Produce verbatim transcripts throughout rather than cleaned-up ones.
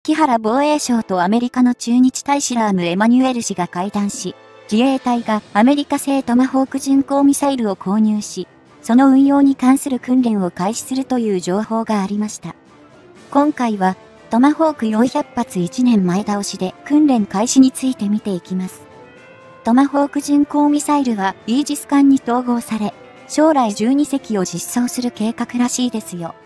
木原防衛相とアメリカの駐日大使ラーム・エマニュエル氏が会談し、自衛隊がアメリカ製トマホーク巡航ミサイルを購入し、その運用に関する訓練を開始するという情報がありました。今回は、トマホークよんひゃく発いちねんまえ倒しで訓練開始について見ていきます。トマホーク巡航ミサイルはイージス艦に統合され、将来じゅうにせきを実装する計画らしいですよ。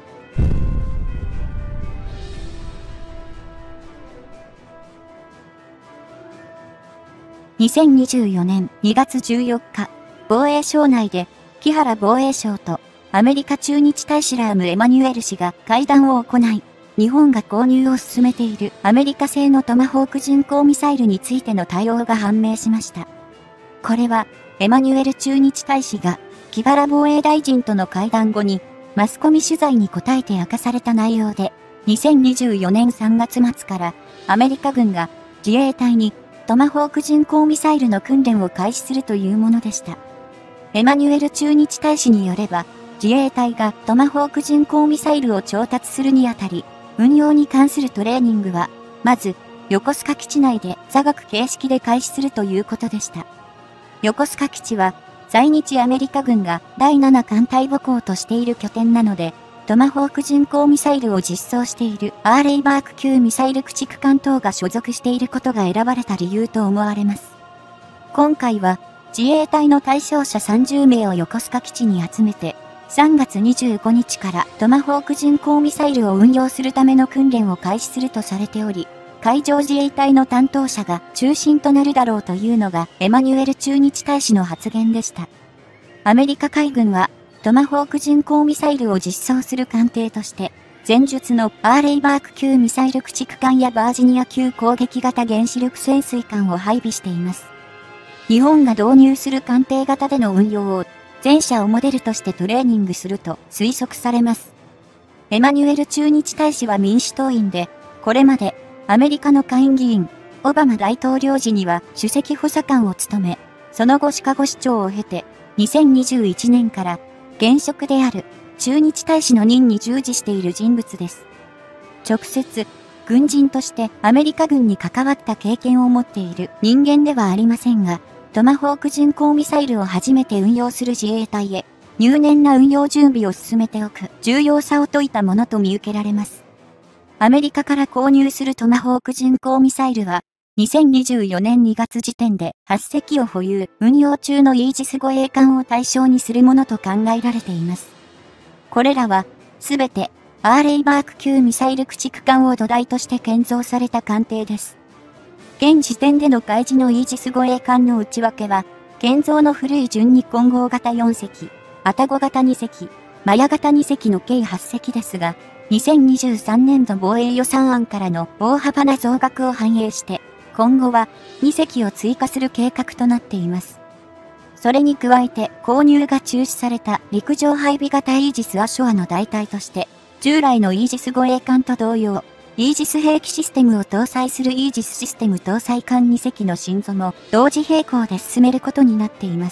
にせんにじゅうよねんにがつじゅうよっか、防衛省内で木原防衛相とアメリカ駐日大使ラーム・エマニュエル氏が会談を行い、日本が購入を進めているアメリカ製のトマホーク巡航ミサイルについての対応が判明しました。これは、エマニュエル駐日大使が木原防衛大臣との会談後にマスコミ取材に答えて明かされた内容で、にせんにじゅうよねんさんがつまつからアメリカ軍が自衛隊にトマホーク巡航ミサイルの訓練を開始するというものでした。エマニュエル駐日大使によれば、自衛隊がトマホーク巡航ミサイルを調達するにあたり、運用に関するトレーニングは、まず、横須賀基地内で座学形式で開始するということでした。横須賀基地は、在日アメリカ軍がだいなな艦隊母港としている拠点なので、トマホーク巡航ミサイルを実装しているアーレイバーク級ミサイル駆逐艦等が所属していることが選ばれた理由と思われます。今回は自衛隊の対象者さんじゅうめいを横須賀基地に集めて、さんがつにじゅうごにちからトマホーク巡航ミサイルを運用するための訓練を開始するとされており、海上自衛隊の担当者が中心となるだろうというのがエマニュエル駐日大使の発言でした。アメリカ海軍は、トマホーク巡航ミサイルを実装する艦艇として、前述のアーレイバーク級ミサイル駆逐艦やバージニア級攻撃型原子力潜水艦を配備しています。日本が導入する艦艇型での運用を、前者をモデルとしてトレーニングすると推測されます。エマニュエル駐日大使は民主党員で、これまでアメリカの下院議員、オバマ大統領時には首席補佐官を務め、その後シカゴ市長を経て、にせんにじゅういちねんから現職である駐日大使の任に従事している人物です。直接、軍人としてアメリカ軍に関わった経験を持っている人間ではありませんが、トマホーク巡航ミサイルを初めて運用する自衛隊へ入念な運用準備を進めておく重要さを説いたものと見受けられます。アメリカから購入するトマホーク巡航ミサイルは、にせんにじゅうよねんにがつ時点ではっせきを保有、運用中のイージス護衛艦を対象にするものと考えられています。これらは、すべて、アーレイバーク級ミサイル駆逐艦を土台として建造された艦艇です。現時点での海自のイージス護衛艦の内訳は、建造の古い順に混合型よんせき、愛宕型にせき、マヤ型にせきの計はっせきですが、にせんにじゅうさんねんど防衛予算案からの大幅な増額を反映して、今後はにせきを追加する計画となっています。それに加えて購入が中止された陸上配備型イージス・アショアの代替として、従来のイージス護衛艦と同様、イージス兵器システムを搭載するイージスシステム搭載艦にせきの新造も同時並行で進めることになっています。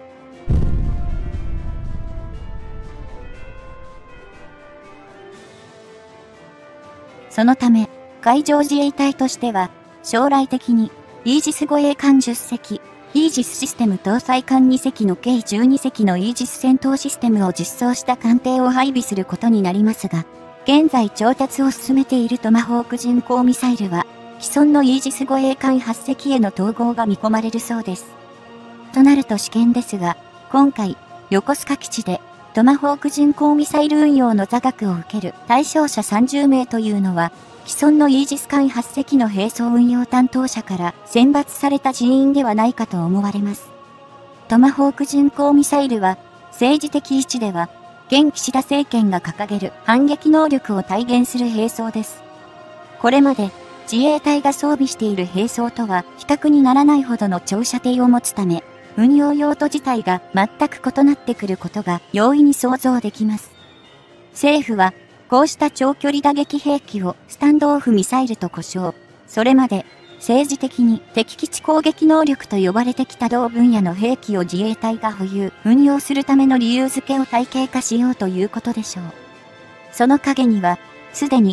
そのため、海上自衛隊としては、将来的に、イージス護衛艦じゅっせき、イージスシステム搭載艦にせきの計じゅうにせきのイージス戦闘システムを実装した艦艇を配備することになりますが、現在調達を進めているトマホーク巡航ミサイルは、既存のイージス護衛艦はっせきへの統合が見込まれるそうです。となると試験ですが、今回、横須賀基地で、トマホーク巡航ミサイル運用の座学を受ける対象者さんじゅうめいというのは、既存のイージス艦はっせきの並走運用担当者から選抜された人員ではないかと思われます。トマホーク巡航ミサイルは、政治的位置では、現岸田政権が掲げる反撃能力を体現する兵装です。これまで、自衛隊が装備している兵装とは比較にならないほどの長射程を持つため、運用用途自体が全く異なってくることが容易に想像できます。政府は、こうした長距離打撃兵器をスタンドオフミサイルと呼称。それまで政治的に敵基地攻撃能力と呼ばれてきた同分野の兵器を自衛隊が保有、運用するための理由付けを体系化しようということでしょう。その陰には、すでに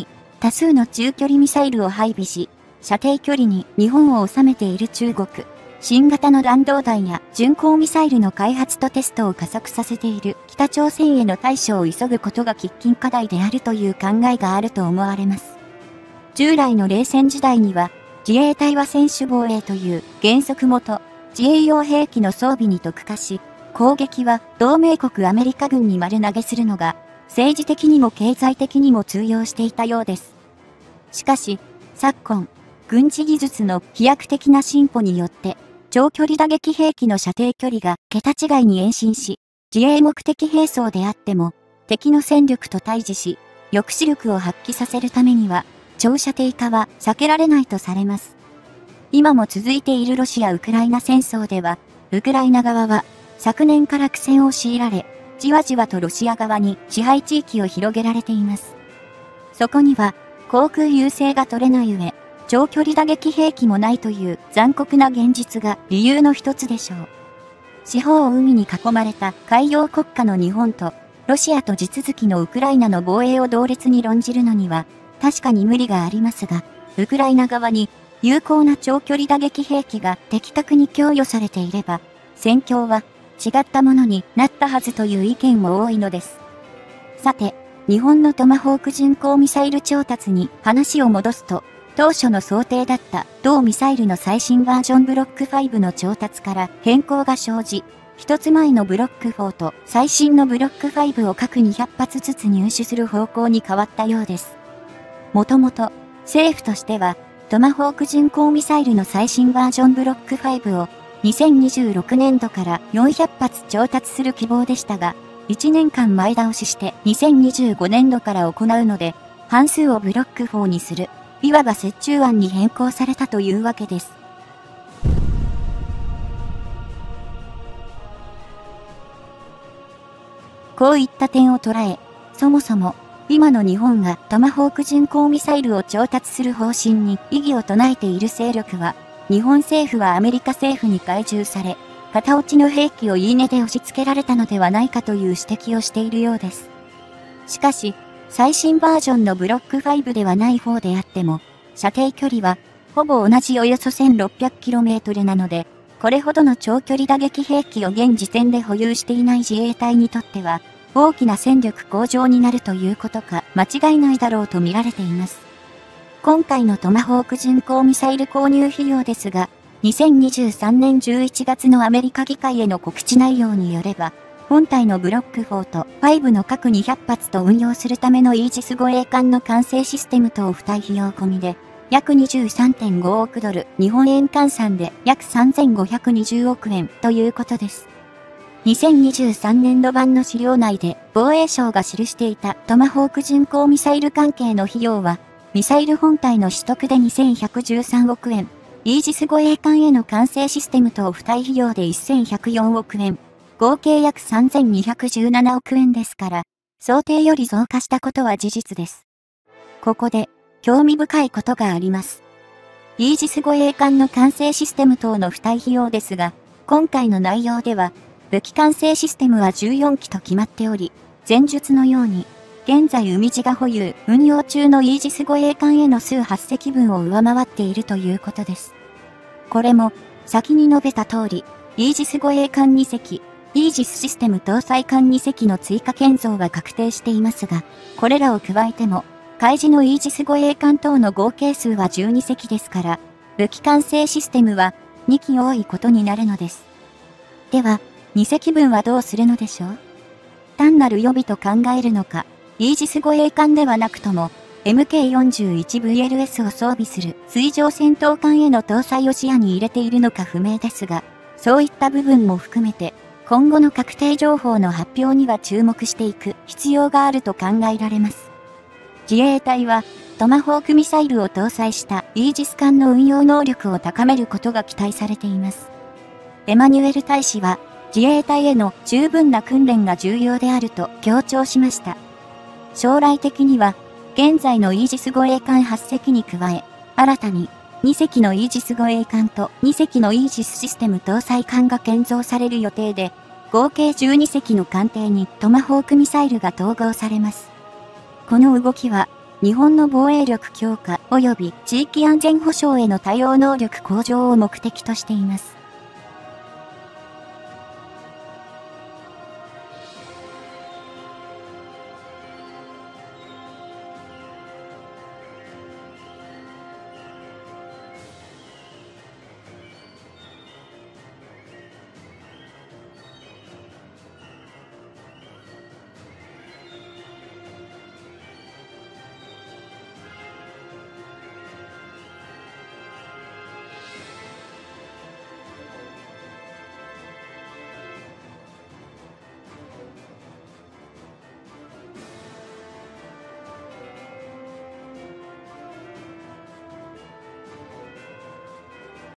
多数の中距離ミサイルを配備し、射程距離に日本を収めている中国。新型の弾道弾や巡航ミサイルの開発とテストを加速させている北朝鮮への対処を急ぐことが喫緊課題であるという考えがあると思われます。従来の冷戦時代には、自衛隊は専守防衛という原則もと、自衛用兵器の装備に特化し、攻撃は同盟国アメリカ軍に丸投げするのが、政治的にも経済的にも通用していたようです。しかし、昨今、軍事技術の飛躍的な進歩によって、長距離打撃兵器の射程距離が桁違いに延伸し、自衛目的兵装であっても、敵の戦力と対峙し、抑止力を発揮させるためには、長射程化は避けられないとされます。今も続いているロシア・ウクライナ戦争では、ウクライナ側は、昨年から苦戦を強いられ、じわじわとロシア側に支配地域を広げられています。そこには、航空優勢が取れない上、長距離打撃兵器もないという残酷な現実が理由の一つでしょう。四方を海に囲まれた海洋国家の日本と、ロシアと地続きのウクライナの防衛を同列に論じるのには、確かに無理がありますが、ウクライナ側に有効な長距離打撃兵器が的確に供与されていれば、戦況は違ったものになったはずという意見も多いのです。さて、日本のトマホーク巡航ミサイル調達に話を戻すと、当初の想定だった同ミサイルの最新バージョンブロックファイブの調達から変更が生じ、一つ前のブロックフォーと最新のブロックファイブを各にひゃっぱつずつ入手する方向に変わったようです。もともと政府としてはトマホーク巡航ミサイルの最新バージョンブロックファイブをにせんにじゅうろくねんどからよんひゃっぱつ調達する希望でしたが、いちねんかん前倒ししてにせんにじゅうごねんどから行うので、半数をブロックフォーにする。いわば折衷案に変更されたというわけです。こういった点を捉え、そもそも、今の日本がトマホーク巡航ミサイルを調達する方針に異議を唱えている勢力は、日本政府はアメリカ政府に懐柔され、片落ちの兵器を言い値で押し付けられたのではないかという指摘をしているようです。しかし、最新バージョンのブロックファイブではない方であっても、射程距離は、ほぼ同じおよそ せんろっぴゃくキロメートル なので、これほどの長距離打撃兵器を現時点で保有していない自衛隊にとっては、大きな戦力向上になるということか間違いないだろうと見られています。今回のトマホーク巡航ミサイル購入費用ですが、にせんにじゅうさんねんじゅういちがつのアメリカ議会への告知内容によれば、本体のブロックフォーとファイブの各にひゃっぱつと運用するためのイージス護衛艦の完成システム等付帯費用込みで、約 にじゅうさんてんごおくドル、日本円換算で約さんぜんごひゃくにじゅうおくえんということです。にせんにじゅうさんねんど版の資料内で防衛省が記していたトマホーク巡航ミサイル関係の費用は、ミサイル本体の取得でにせんひゃくじゅうさんおくえん、イージス護衛艦への完成システム等付帯費用でせんひゃくよんおくえん、合計約さんぜんにひゃくじゅうななおくえんですから、想定より増加したことは事実です。ここで、興味深いことがあります。イージス護衛艦の完成システム等の付帯費用ですが、今回の内容では、武器完成システムはじゅうよんきと決まっており、前述のように、現在海自が保有、運用中のイージス護衛艦への数はっせきぶんを上回っているということです。これも、先に述べた通り、イージス護衛艦にせき、イージスシステム搭載艦にせきの追加建造が確定していますが、これらを加えても、海自のイージス護衛艦等の合計数はじゅうにせきですから、武器完成システムはにき多いことになるのです。では、にせきぶんはどうするのでしょう？単なる予備と考えるのか、イージス護衛艦ではなくとも、エムケーよんじゅういちブイエルエス を装備する水上戦闘艦への搭載を視野に入れているのか不明ですが、そういった部分も含めて、今後の確定情報の発表には注目していく必要があると考えられます。自衛隊は、トマホークミサイルを搭載したイージス艦の運用能力を高めることが期待されています。エマニュエル大使は、自衛隊への十分な訓練が重要であると強調しました。将来的には、現在のイージス護衛艦はっせきに加え、新たににせきのイージス護衛艦とにせきのイージスシステム搭載艦が建造される予定で、合計じゅうにせきの艦艇にトマホークミサイルが統合されます。この動きは、 日本の防衛力強化及び地域安全保障への対応能力向上を目的としています。